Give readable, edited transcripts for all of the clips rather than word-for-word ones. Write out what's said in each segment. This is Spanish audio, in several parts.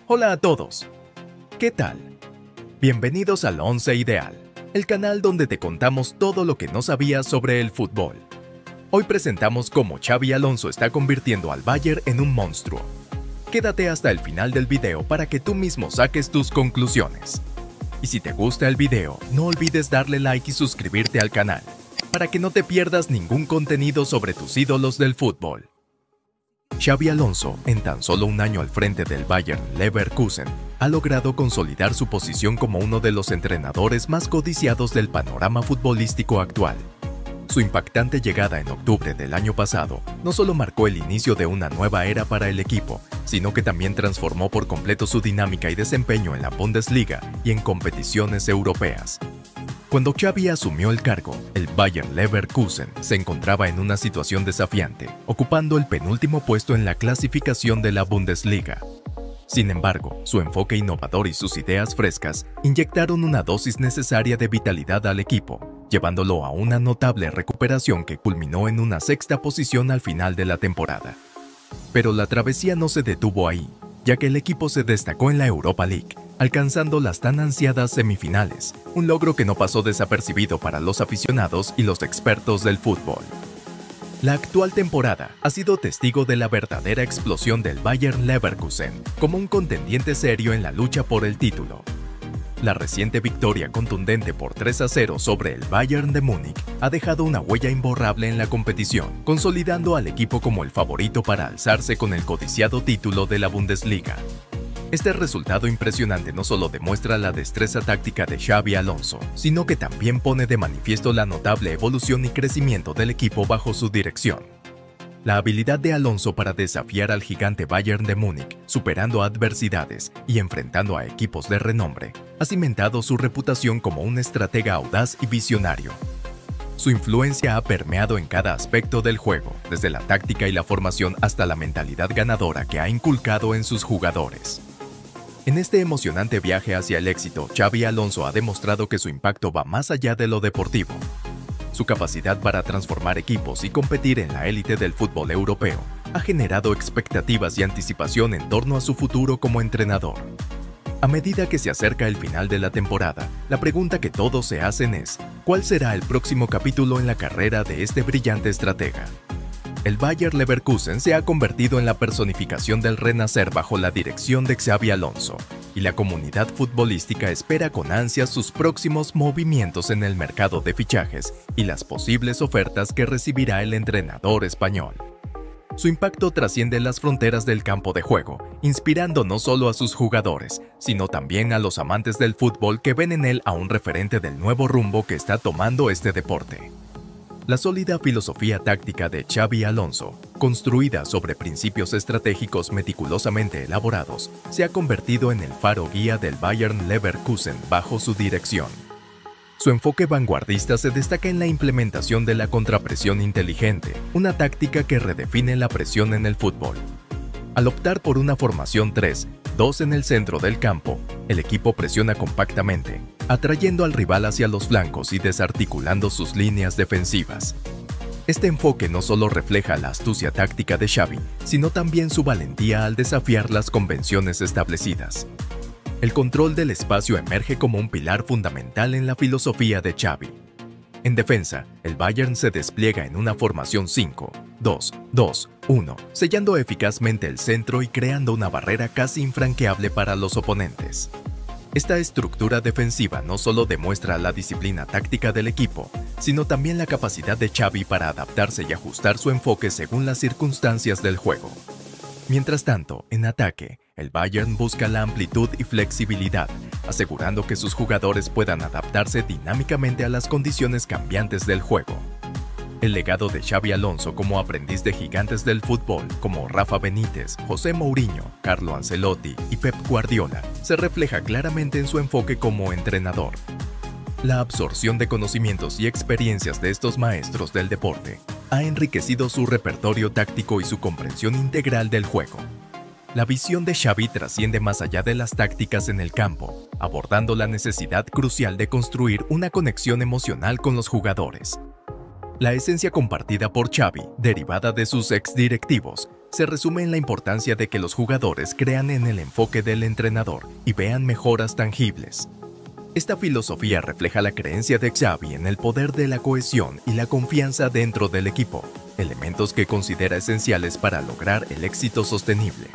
Hola a todos. ¿Qué tal? Bienvenidos al Once Ideal, el canal donde te contamos todo lo que no sabías sobre el fútbol. Hoy presentamos cómo Xabi Alonso está convirtiendo al Bayern en un monstruo. Quédate hasta el final del video para que tú mismo saques tus conclusiones. Y si te gusta el video, no olvides darle like y suscribirte al canal, para que no te pierdas ningún contenido sobre tus ídolos del fútbol. Xabi Alonso, en tan solo un año al frente del Bayer Leverkusen, ha logrado consolidar su posición como uno de los entrenadores más codiciados del panorama futbolístico actual. Su impactante llegada en octubre del año pasado no solo marcó el inicio de una nueva era para el equipo, sino que también transformó por completo su dinámica y desempeño en la Bundesliga y en competiciones europeas. Cuando Xabi asumió el cargo, el Bayer Leverkusen se encontraba en una situación desafiante, ocupando el penúltimo puesto en la clasificación de la Bundesliga. Sin embargo, su enfoque innovador y sus ideas frescas inyectaron una dosis necesaria de vitalidad al equipo, llevándolo a una notable recuperación que culminó en una sexta posición al final de la temporada. Pero la travesía no se detuvo ahí, ya que el equipo se destacó en la Europa League, alcanzando las tan ansiadas semifinales, un logro que no pasó desapercibido para los aficionados y los expertos del fútbol. La actual temporada ha sido testigo de la verdadera explosión del Bayer Leverkusen como un contendiente serio en la lucha por el título. La reciente victoria contundente por 3-0 sobre el Bayern de Múnich ha dejado una huella imborrable en la competición, consolidando al equipo como el favorito para alzarse con el codiciado título de la Bundesliga. Este resultado impresionante no solo demuestra la destreza táctica de Xabi Alonso, sino que también pone de manifiesto la notable evolución y crecimiento del equipo bajo su dirección. La habilidad de Alonso para desafiar al gigante Bayern de Múnich, superando adversidades y enfrentando a equipos de renombre, ha cimentado su reputación como un estratega audaz y visionario. Su influencia ha permeado en cada aspecto del juego, desde la táctica y la formación hasta la mentalidad ganadora que ha inculcado en sus jugadores. En este emocionante viaje hacia el éxito, Xabi Alonso ha demostrado que su impacto va más allá de lo deportivo. Su capacidad para transformar equipos y competir en la élite del fútbol europeo ha generado expectativas y anticipación en torno a su futuro como entrenador. A medida que se acerca el final de la temporada, la pregunta que todos se hacen es: ¿cuál será el próximo capítulo en la carrera de este brillante estratega? El Bayer Leverkusen se ha convertido en la personificación del renacer bajo la dirección de Xabi Alonso, y la comunidad futbolística espera con ansias sus próximos movimientos en el mercado de fichajes y las posibles ofertas que recibirá el entrenador español. Su impacto trasciende las fronteras del campo de juego, inspirando no solo a sus jugadores, sino también a los amantes del fútbol que ven en él a un referente del nuevo rumbo que está tomando este deporte. La sólida filosofía táctica de Xabi Alonso, construida sobre principios estratégicos meticulosamente elaborados, se ha convertido en el faro guía del Bayern Leverkusen bajo su dirección. Su enfoque vanguardista se destaca en la implementación de la contrapresión inteligente, una táctica que redefine la presión en el fútbol. Al optar por una formación 3-2 en el centro del campo, el equipo presiona compactamente, atrayendo al rival hacia los flancos y desarticulando sus líneas defensivas. Este enfoque no solo refleja la astucia táctica de Xabi, sino también su valentía al desafiar las convenciones establecidas. El control del espacio emerge como un pilar fundamental en la filosofía de Xabi. En defensa, el Bayern se despliega en una formación 5-2-2-1, sellando eficazmente el centro y creando una barrera casi infranqueable para los oponentes. Esta estructura defensiva no solo demuestra la disciplina táctica del equipo, sino también la capacidad de Xabi para adaptarse y ajustar su enfoque según las circunstancias del juego. Mientras tanto, en ataque, el Bayern busca la amplitud y flexibilidad, asegurando que sus jugadores puedan adaptarse dinámicamente a las condiciones cambiantes del juego. El legado de Xabi Alonso como aprendiz de gigantes del fútbol como Rafa Benítez, José Mourinho, Carlo Ancelotti y Pep Guardiola se refleja claramente en su enfoque como entrenador. La absorción de conocimientos y experiencias de estos maestros del deporte ha enriquecido su repertorio táctico y su comprensión integral del juego. La visión de Xabi trasciende más allá de las tácticas en el campo, abordando la necesidad crucial de construir una conexión emocional con los jugadores. La esencia compartida por Xabi, derivada de sus exdirectivos, se resume en la importancia de que los jugadores crean en el enfoque del entrenador y vean mejoras tangibles. Esta filosofía refleja la creencia de Xavi en el poder de la cohesión y la confianza dentro del equipo, elementos que considera esenciales para lograr el éxito sostenible.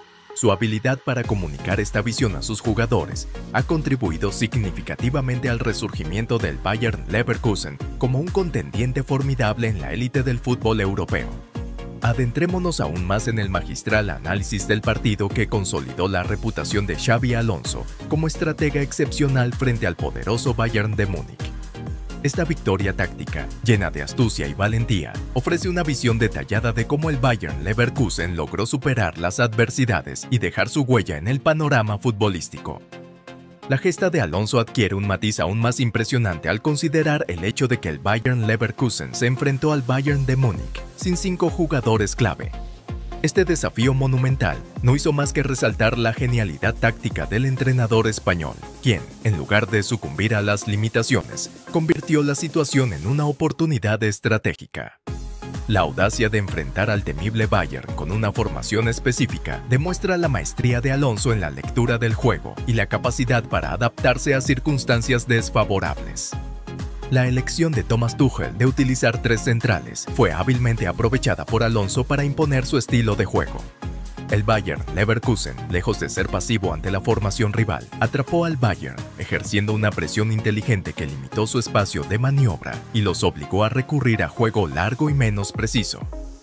Su habilidad para comunicar esta visión a sus jugadores ha contribuido significativamente al resurgimiento del Bayer Leverkusen como un contendiente formidable en la élite del fútbol europeo. Adentrémonos aún más en el magistral análisis del partido que consolidó la reputación de Xabi Alonso como estratega excepcional frente al poderoso Bayern de Múnich. Esta victoria táctica, llena de astucia y valentía, ofrece una visión detallada de cómo el Bayer Leverkusen logró superar las adversidades y dejar su huella en el panorama futbolístico. La gesta de Alonso adquiere un matiz aún más impresionante al considerar el hecho de que el Bayer Leverkusen se enfrentó al Bayern de Múnich sin 5 jugadores clave. Este desafío monumental no hizo más que resaltar la genialidad táctica del entrenador español, quien, en lugar de sucumbir a las limitaciones, convirtió la situación en una oportunidad estratégica. La audacia de enfrentar al temible Bayern con una formación específica demuestra la maestría de Alonso en la lectura del juego y la capacidad para adaptarse a circunstancias desfavorables. La elección de Thomas Tuchel de utilizar 3 centrales fue hábilmente aprovechada por Alonso para imponer su estilo de juego. El Bayer Leverkusen, lejos de ser pasivo ante la formación rival, atrapó al Bayern, ejerciendo una presión inteligente que limitó su espacio de maniobra y los obligó a recurrir a juego largo y menos preciso.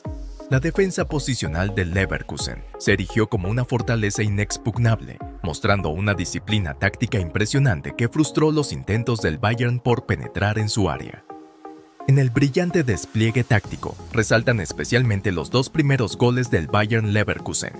La defensa posicional del Leverkusen se erigió como una fortaleza inexpugnable, mostrando una disciplina táctica impresionante que frustró los intentos del Bayern por penetrar en su área. En el brillante despliegue táctico, resaltan especialmente los 2 primeros goles del Bayer Leverkusen.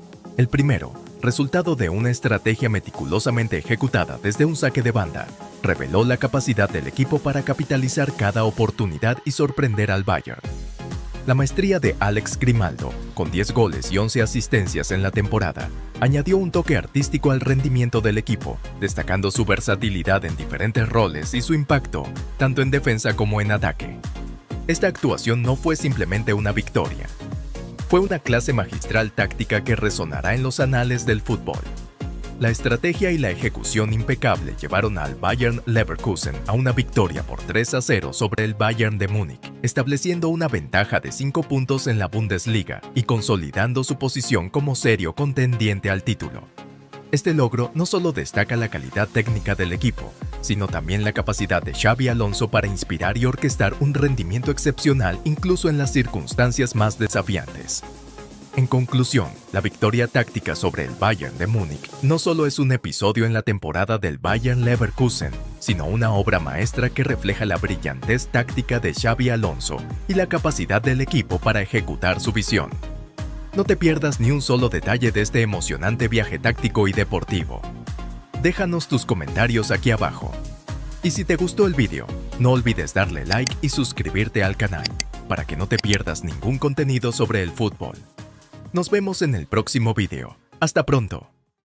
El primero, resultado de una estrategia meticulosamente ejecutada desde un saque de banda, reveló la capacidad del equipo para capitalizar cada oportunidad y sorprender al Bayern. La maestría de Alex Grimaldo, con 10 goles y 11 asistencias en la temporada, añadió un toque artístico al rendimiento del equipo, destacando su versatilidad en diferentes roles y su impacto, tanto en defensa como en ataque. Esta actuación no fue simplemente una victoria. Fue una clase magistral táctica que resonará en los anales del fútbol. La estrategia y la ejecución impecable llevaron al Bayer Leverkusen a una victoria por 3-0 sobre el Bayern de Múnich, estableciendo una ventaja de 5 puntos en la Bundesliga y consolidando su posición como serio contendiente al título. Este logro no solo destaca la calidad técnica del equipo, sino también la capacidad de Xabi Alonso para inspirar y orquestar un rendimiento excepcional incluso en las circunstancias más desafiantes. En conclusión, la victoria táctica sobre el Bayern de Múnich no solo es un episodio en la temporada del Bayer Leverkusen, sino una obra maestra que refleja la brillantez táctica de Xabi Alonso y la capacidad del equipo para ejecutar su visión. No te pierdas ni un solo detalle de este emocionante viaje táctico y deportivo. Déjanos tus comentarios aquí abajo. Y si te gustó el video, no olvides darle like y suscribirte al canal, para que no te pierdas ningún contenido sobre el fútbol. Nos vemos en el próximo video. ¡Hasta pronto!